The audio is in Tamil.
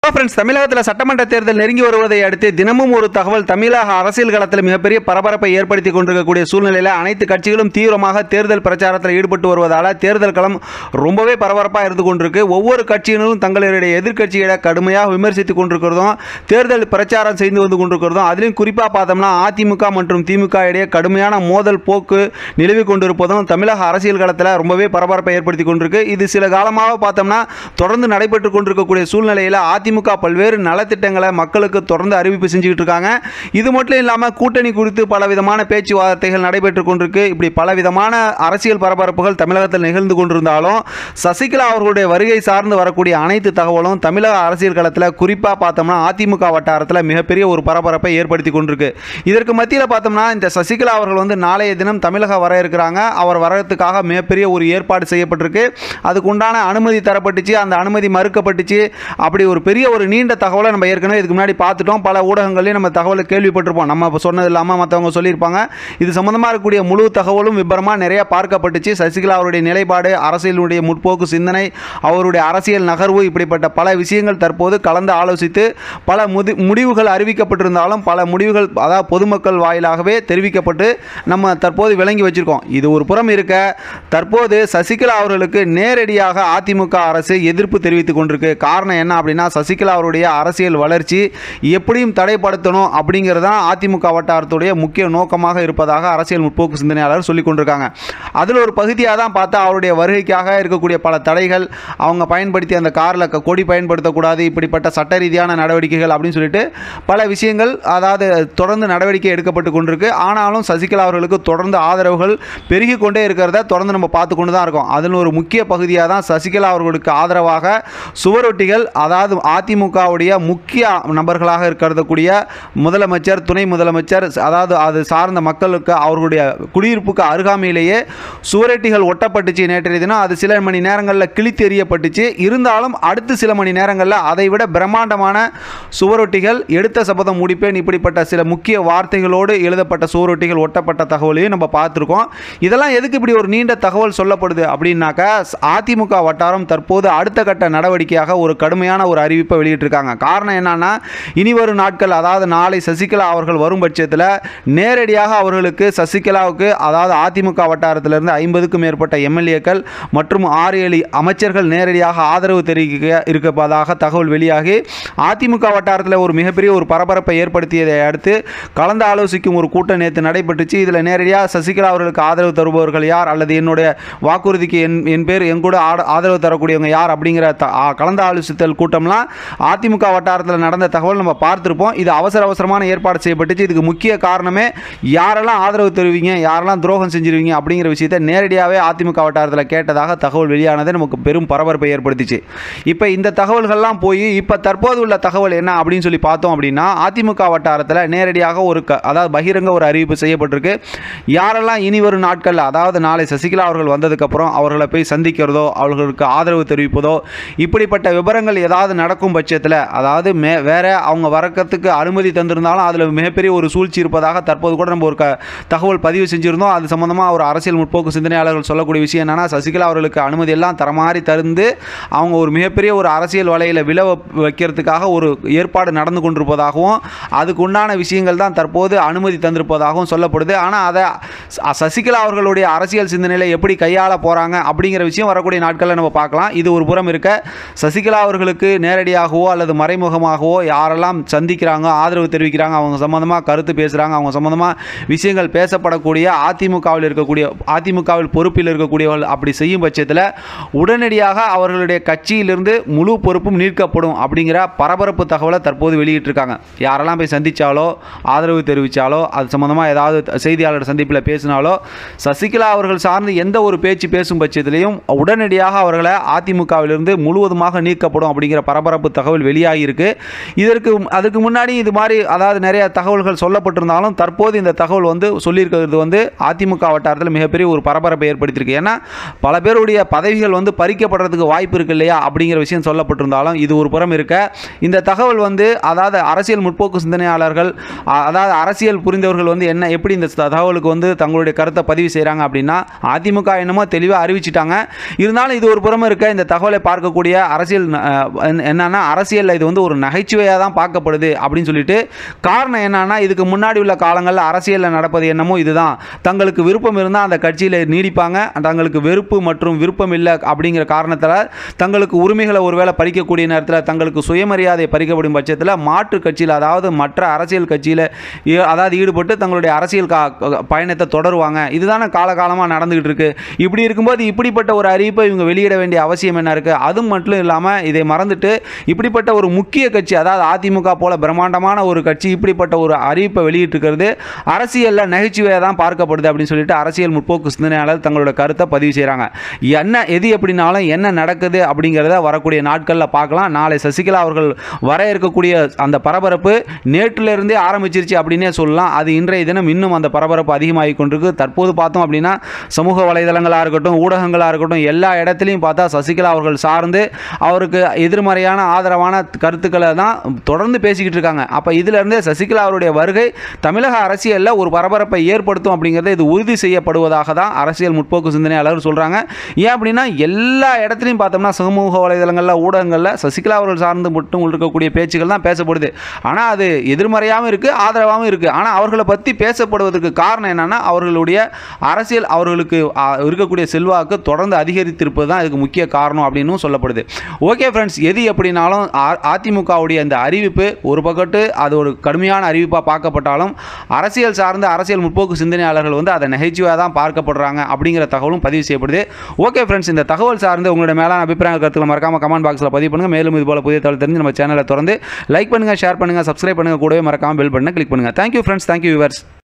ஃப்ரெண்ட்ஸ், தமிழகத்தில் சட்டமன்ற தேர்தல் நெருங்கி வருவதை அடுத்து தினமும் ஒரு தகவல் தமிழக அரசியல் களத்தில் மிகப்பெரிய பரபரப்பை ஏற்படுத்தி கொண்டிருக்கக்கூடிய சூழ்நிலையில் அனைத்து கட்சிகளும் தீவிரமாக தேர்தல் பிரச்சாரத்தில் ஈடுபட்டு வருவதால் தேர்தல் களம் ரொம்பவே பரபரப்பாக இருந்து கொண்டிருக்கு. ஒவ்வொரு கட்சியினரும் தங்களுடைய எதிர்க்கட்சிகளை கடுமையாக விமர்சித்துக் கொண்டிருக்கிறதும் தேர்தல் பிரச்சாரம் செய்து வந்து கொண்டிருக்கிறதும் அதிலும் குறிப்பாக பார்த்தோம்னா அதிமுக மற்றும் திமுக இடையே கடுமையான மோதல் போக்கு நிலவி கொண்டிருப்பதும் தமிழக அரசியல் களத்தில் ரொம்பவே பரபரப்பை ஏற்படுத்தி கொண்டிருக்கு. இது சில காலமாக பார்த்தோம்னா தொடர்ந்து நடைபெற்று கொண்டிருக்கக்கூடிய சூழ்நிலையில் அதிமுக பல்வேறு நலத்திட்டங்களை மக்களுக்கு தொடர்ந்து அறிவிப்பு செஞ்சுக்கிட்டு இருக்காங்க. இது மட்டும் இல்லாமல் கூட்டணி குறித்து பலவிதமான பேச்சுவார்த்தைகள் நடைபெற்றுக் கொண்டிருக்கு. இப்படி பலவிதமான அரசியல் பரபரப்புகள் தமிழகத்தில் நிகழ்ந்து கொண்டிருந்தாலும் சசிகலா அவர்களுடைய வருகை சார்ந்து வரக்கூடிய அனைத்து தகவலும் தமிழக அரசியல் களத்தில் குறிப்பாக பார்த்தோம்னா அதிமுக வட்டாரத்தில் மிகப்பெரிய ஒரு பரபரப்பை ஏற்படுத்தி கொண்டிருக்கு. இதற்கு மத்தியில் பார்த்தோம்னா இந்த சசிகலா அவர்கள் நாளைய தினம் தமிழகம் வர இருக்கிறாங்க. அவர் வரதுக்காக மிகப்பெரிய ஒரு ஏற்பாடு செய்யப்பட்டிருக்கு. அதுக்கு உண்டான அனுமதி தரப்பட்டுச்சு, அந்த அனுமதி மறுக்கப்பட்டுச்சு. அப்படி ஒரு பெரிய ஒரு நீண்ட தகவலை நம்ம ஏற்கனவே இதுக்கு முன்னாடி பார்த்துட்டோம். பல ஊடகங்களையும் நம்ம தகவலை கேள்விப்பட்டிருப்போம். நம்ம சொன்னது இல்லாமல் மற்றவங்க சொல்லியிருப்பாங்க. இது சம்பந்தமாக இருக்கக்கூடிய முழு தகவலும் விபரமாக நிறைய பார்க்கப்பட்டுச்சு. சசிகலா அவருடைய நிலைப்பாடு, அரசியலுடைய முற்போக்கு சிந்தனை, அவருடைய அரசியல் நகர்வு, இப்படிப்பட்ட பல விஷயங்கள் தற்போது கலந்து ஆலோசித்து பல முடிவுகள் அறிவிக்கப்பட்டிருந்தாலும் பல முடிவுகள் அதாவது பொதுமக்கள் வாயிலாகவே தெரிவிக்கப்பட்டு நம்ம தற்போது விளங்கி வச்சிருக்கோம். இது ஒரு புறம் இருக்க, தற்போது சசிகலா அவர்களுக்கு நேரடியாக அதிமுக அரசு எதிர்ப்பு தெரிவித்துக் கொண்டிருக்கு. காரணம் என்ன அப்படின்னா, சசிகலா அவருடைய அரசியல் வளர்ச்சி எப்படியும் தடைப்படுத்தணும் அப்படிங்கிறது தான் அதிமுக வட்டாரத்துடைய முக்கிய நோக்கமாக இருப்பதாக அரசியல் முற்போக்கு சிந்தனையாளர் சொல்லிக் கொண்டிருக்காங்க. அதில் ஒரு பகுதியாக தான் பார்த்தா அவருடைய வருகைக்காக இருக்கக்கூடிய பல தடைகள், அவங்க பயன்படுத்தி அந்த காரில் கொடி பயன்படுத்தக்கூடாது, இப்படிப்பட்ட சட்ட ரீதியான நடவடிக்கைகள் அப்படின்னு சொல்லிட்டு பல விஷயங்கள் அதாவது தொடர்ந்து நடவடிக்கை எடுக்கப்பட்டு கொண்டிருக்கு. ஆனாலும் சசிகலா அவர்களுக்கு தொடர்ந்து ஆதரவுகள் பெருகி கொண்டே இருக்கிறத தொடர்ந்து நம்ம பார்த்து கொண்டு தான் இருக்கோம். அதில் ஒரு முக்கிய பகுதியாக தான் சசிகலா அவர்களுக்கு ஆதரவாக சுவரொட்டிகள், அதாவது அதிமுகவுடைய முக்கிய நபர்களாக இருக்கக்கூடிய முதலமைச்சர், துணை முதலமைச்சர், அதாவது அது சார்ந்த மக்களுக்கு அவர்களுடைய குடியிருப்புக்கு அருகாமையிலேயே சுவரொட்டிகள் ஒட்டப்பட்டுச்சு. நேற்றைய தினம் அது சில மணி நேரங்களில் கிழித்து எறியப்பட்டுச்சு. இருந்தாலும் அடுத்து சில மணி நேரங்களில் அதை விட பிரம்மாண்டமான சுவரொட்டிகள், எடுத்த சபதம் முடிப்பேன், இப்படிப்பட்ட சில முக்கிய வார்த்தைகளோடு எழுதப்பட்ட சுவரொட்டிகள் ஒட்டப்பட்ட தகவலையும் நம்ம பார்த்துருக்கோம். இதெல்லாம் எதுக்கு இப்படி ஒரு நீண்ட தகவல் சொல்லப்படுது அப்படின்னாக்கா, அதிமுக வட்டாரம் தற்போது அடுத்த கட்ட நடவடிக்கையாக ஒரு கடுமையான ஒரு அறிவிப்பை வெளியிட்டிருக்காங்க. காரணம் என்னன்னா, இனி வரும் நாட்கள் அதாவது நாளை சசிகலா அவர்கள் வரும் பட்சத்தில் நேரடியாக அவர்களுக்கு சசிகலாவுக்கு அதாவது அதிமுக வட்டாரத்திலிருந்து 50க்கும் மேற்பட்ட எம்எல்ஏக்கள் மற்றும் 6-7 அமைச்சர்கள் நேரடியாக ஆதரவு தெரிவிக்க இருப்பதாக தகவல் வெளியாகி அதிமுக வட்டாரத்தில் ஒரு மிகப்பெரிய ஒரு பரபரப்பை ஏற்படுத்தியதை அடுத்து கலந்து ஆலோசிக்கும் ஒரு கூட்டம் நேற்று நடைபெற்றுச்சு. இதில் நேரடியாக சசிகலா அவர்களுக்கு ஆதரவு தருபவர்கள் யார், அல்லது என்னுடைய வாக்குறுதிக்கு என் பேர் என் கூட ஆதரவு தரக்கூடியவங்க யார் அப்படிங்கிற கலந்து ஆலோசித்தல் கூட்டம்லாம் அதிமுக வட்டாரத்தில் நடந்த தகவல் நம்ம பார்த்துருப்போம். இது அவசரமான ஏற்பாடு செய்யப்பட்டுச்சு. இதுக்கு முக்கிய காரணமே யாரெல்லாம் ஆதரவு தருவீங்க, யாரெல்லாம் துரோகம் செஞ்சிருவீங்க அப்படிங்கிற விஷயத்தை நேரடியாகவே அதிமுக வட்டாரத்தில் கேட்டதாக தகவல் வெளியானது நமக்கு பெரும் பரபரப்பை ஏற்படுத்திச்சு. இப்போ இந்த தகவல்கள்லாம் போய் இப்போ தற்போது உள்ள தகவல் என்ன அப்படின்னு சொல்லி பார்த்தோம் அப்படின்னா, அதிமுக வட்டாரத்தில் நேரடியாக ஒரு அதாவது பகிரங்க ஒரு அறிவிப்பு செய்யப்பட்டிருக்கு. யாரெல்லாம் இனி வரும் நாட்களில் அதாவது நாளை சசிகலா அவர்கள் வந்ததுக்கப்புறம் அவர்களை போய் சந்திக்கிறதோ, அவர்களுக்கு ஆதரவு தெரிவிப்பதோ, இப்படிப்பட்ட விவரங்கள் ஏதாவது நடக்கும் பட்சத்தில் அதாவது வேற அவங்க வரக்கிறதுக்கு அனுமதி தந்திருந்தாலும் அதில் மிகப்பெரிய ஒரு சூழ்ச்சி இருப்பதாக தற்போது கூட நம்ம ஒரு தகவல் பதிவு செஞ்சுருந்தோம். அது சம்பந்தமாக ஒரு அரசியல் முற்போக்கு சிந்தனையாளர்கள் சொல்லக்கூடிய விஷயம் என்னன்னா, சசிகலா அவர்களுக்கு அனுமதி எல்லாம் தரமாறி தருந்து அவங்க ஒரு மிகப்பெரிய ஒரு அரசியல் வலையில் விழ வைக்கிறதுக்காக ஒரு ஏற்பாடு நடந்து கொண்டிருப்பதாகவும் அதுக்கு உண்டான விஷயங்கள் தான் தற்போது அனுமதி தந்திருப்பதாகவும் சொல்லப்படுது. ஆனால் அதை சசிகலா அவர்களுடைய அரசியல் சிந்தனையில் எப்படி கையாள போகிறாங்க அப்படிங்கிற விஷயம் வரக்கூடிய நாட்களில் நம்ம பார்க்கலாம். இது ஒரு புறம் இருக்க, சசிகலா அவர்களுக்கு நேரடியாகவோ அல்லது மறைமுகமாகவோ யாரெல்லாம் சந்திக்கிறாங்க, ஆதரவு தெரிவிக்கிறாங்க, அவங்க சம்பந்தமாக கருத்து பேசுகிறாங்க, அவங்க சம்பந்தமாக விஷயங்கள் பேசப்படக்கூடிய அதிமுகவில் பொறுப்பில் இருக்கக்கூடியவர்கள் அப்படி செய்யும் பட்சத்தில் உடனடியாக அவர்களுடைய கட்சியிலிருந்து முழு பொறுப்பும் நீக்கப்படும் அப்படிங்கிற பரபரப்பு தகவலை தற்போது வெளியிட்டிருக்காங்க. யாரெல்லாம் போய் சந்தித்தாலோ, ஆதரவு தெரிவித்தாலோ, அது சம்பந்தமாக ஏதாவது செய்தியாளர் சந்திப்பில் பேசினாலோ, சசிகலா அவர்கள் சார்ந்து எந்த ஒரு பேச்சு பேசும் பட்சத்திலையும் உடனடியாக அவர்களை அதிமுகவிலிருந்து முழுவதுமாக நீக்கப்படும் அப்படிங்கிற பரபரப்பு தகவல் வெளியாகியிருக்கு. அதுக்கு முன்னாடி இது மாதிரி அதாவது நிறைய தகவல்கள் சொல்லப்பட்டிருந்தாலும் தற்போது இந்த தகவல் சொல்லியிருக்கிறது அதிமுக வட்டாரத்தில் மிகப்பெரிய ஒரு பரபரப்பை ஏற்படுத்தியிருக்கு. ஏன்னா பல பேருடைய பதவிகள் பறிக்கப்படுறதுக்கு வாய்ப்பு இருக்கு இல்லையா அப்படிங்கிற விஷயம் சொல்லப்பட்டிருந்தாலும் இது ஒரு புறம் இருக்க, இந்த தகவல் அதாவது அரசியல் முற்போக்கு சிந்தனையாளர்கள் அதாவது அரசியல் புரிந்தவர்கள் என்ன எப்படி இந்த தகவலுக்கு தங்களுடைய கருத்தை பதிவு செய்கிறாங்க அப்படின்னா, அதிமுக என்னமோ தெளிவாக அறிவிச்சிட்டாங்க. இருந்தாலும் இது ஒரு புறம் இருக்க, இந்த தகவலை பார்க்கக்கூடிய அரசியல் என்னன்னா என்னன்னா அரசியலில் இது வந்து ஒரு நகைச்சுவையாக தான் பார்க்கப்படுது அப்படின்னு சொல்லிட்டு. காரணம் என்னன்னா இதுக்கு முன்னாடி உள்ள காலங்களில் அரசியலில் நடப்பது என்னமோ இதுதான். தங்களுக்கு விருப்பம் இருந்தால் அந்த கட்சியில் நீடிப்பாங்க, தங்களுக்கு வெறுப்பு மற்றும் விருப்பம் இல்லை அப்படிங்கிற காரணத்தில் தங்களுக்கு உரிமைகளை ஒருவேளை பறிக்கக்கூடிய நேரத்தில் தங்களுக்கு சுயமரியாதை பறிக்கப்படும் பட்சத்தில் மாற்று கட்சியில் அதாவது மற்ற அரசியல் கட்சியில் அதாவது ஈடுபட்டு தங்களுடைய அரசியல் பயணத்தை தொடருவாங்க. இதுதானே காலகாலமாக நடந்துகிட்டு இருக்கு. இப்படி இருக்கும்போது இப்படிப்பட்ட ஒரு அறிவிப்பை இவங்க வெளியிட வேண்டிய அவசியம் என்ன இருக்குது? அது மட்டும் இல்லாமல் இதை மறந்துட்டு இப்படிப்பட்ட ஒரு முக்கிய கட்சி அதாவது அதிமுக போல பிரம்மாண்டமான ஒரு கட்சி இப்படிப்பட்ட ஒரு அறிவிப்பை வெளியிட்டிருக்கிறது அரசியலில் நகைச்சுவையாக தான் பார்க்கப்படுது அப்படின்னு சொல்லிட்டு அரசியல் முற்போக்கு சிந்தனையாளர் தங்களோட கருத்தை பதிவு செய்கிறாங்க. எது எப்படினாலும் என்ன நடக்குது அப்படிங்கிறத வரக்கூடிய நாட்களில் பார்க்கலாம். நாளை சசிகலா அவர்கள் வர இருக்கக்கூடிய அந்த பரபரப்பு நேற்றிலிருந்தே ஆரம்பிச்சிருச்சு அப்படின்னே சொல்லலாம். அது இன்றைய தினம் இன்னும் அந்த பரபரப்பு அதிகமாகி கொண்டிருக்கு. தற்போது பார்த்தோம் அப்படின்னா சமூக வலைதளங்களாக இருக்கட்டும், ஊடகங்களாக இருக்கட்டும், எல்லா இடத்துலையும் பார்த்தா சசிகலா அவர்கள் சார்ந்து அவருக்கு எதிர்மறையான ஆதரவான கருத்துக்களை தான் தொடர்ந்து பேசிக்கிட்டு இருக்காங்க. அப்போ இதிலிருந்தே சசிகலா அவருடைய வருகை தமிழக அரசியலில் ஒரு பரபரப்பை ஏற்படுத்தும் அப்படிங்கிறது இது உறுதி செய்யப்படுவதாக தான் அரசியல் முற்போக்கு சிந்தனையாளர் சொல்கிறாங்க. ஏன் அப்படின்னா எல்லா இடத்துலையும் பார்த்தோம்னா சமூக வலைதளங்களில் ஊடகங்களில் சசிகலா அவர்கள் சார்ந்து மட்டும் இருக்கக்கூடிய பேச்சுகள் தான் பேசப்படுது. ஆனால் அது எதிர்மறையாகவும் இருக்குது, ஆதரவாகவும் இருக்குது. ஆனால் அவர்களை பற்றி பேசப்படுவதற்கு காரணம் என்னன்னா அவர்களுடைய அரசியல் அவர்களுக்கு இருக்கக்கூடிய செல்வாக்கு தொடர்ந்து அதிகரித்திருப்பது தான் இதுக்கு முக்கிய காரணம் அப்படின்னு சொல்லப்படுது. ஓகே ஃப்ரெண்ட்ஸ், எது எப்படினாலும் அதிமுகவுடைய இந்த அறிவிப்பு ஒரு பக்கத்து அது ஒரு கடுமையான அறிவிப்பாக பார்க்கப்பட்டாலும் அரசியல் சார்ந்த அரசியல் முற்போக்கு சிந்தனையாளர்கள் வந்து அதை நகைச்சுவையாக தான் பார்க்கப்படுறாங்க அப்படிங்கிற தகவலும் பதிவு செய்யப்படுது. ஓகே ஃப்ரெண்ட்ஸ், இந்த தகவல் சார்ந்து உங்களுடைய மேலான அபிப்பிராய கருத்துக்களை மறக்காம கமெண்ட் பாக்ஸில் பதிவு பண்ணுங்கள். மேலும் இதுபோல புதிய தகவல் தெரிஞ்சு நம்ம சேனலை தொடர்ந்து லைக் பண்ணுங்கள், ஷேர் பண்ணுங்கள், சப்ஸ்கிரைப் பண்ணுங்கள், கூடவே மறக்காம பெல் பட்டனை கிளிக் பண்ணுங்கள். Thank you friends, thank you viewers.